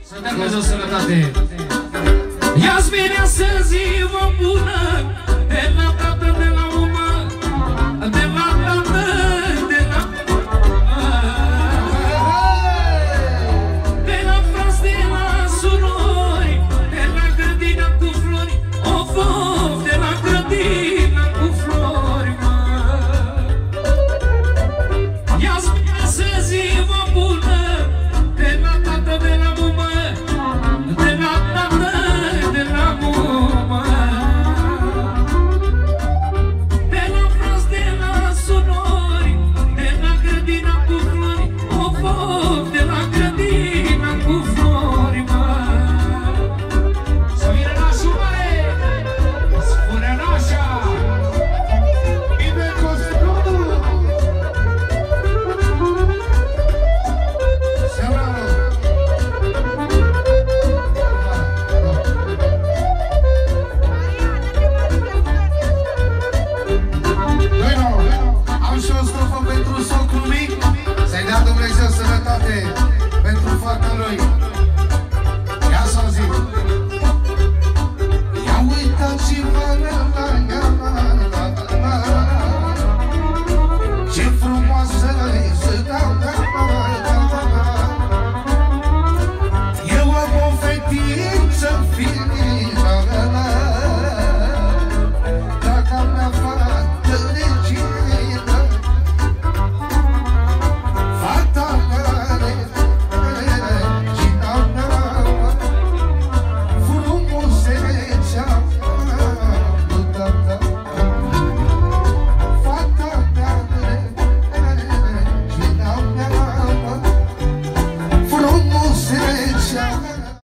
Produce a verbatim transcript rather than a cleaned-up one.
Să dea Dumnezeu sănătate. Ia-ți mireasă ziua bună, de la tată, de la umă, de la tată, de la umă, de la frați, de la surori, de la grădina cu flori, of, of, de la grădina cu flori, mă. Ia-ți mireasă ziua bună, de la tată, de la umă, de la tată, de la umă, de la frați, de la surori, de la grădina cu flori, of, of, de la grădina cu flori, mă. Să vină nașul mare, spune nașa, bine costul. Am și o strofă pentru socrul mic, să-i dea Dumnezeu sănătate pentru fata lui. Ia să o zic. Ia uitați-vă ce frumoasă-i să dau. Eu am o fetiță fiină, draga mea fată regină, fata care cina mea, frumusețea lui tata. Fata mea, cina mea, frumusețea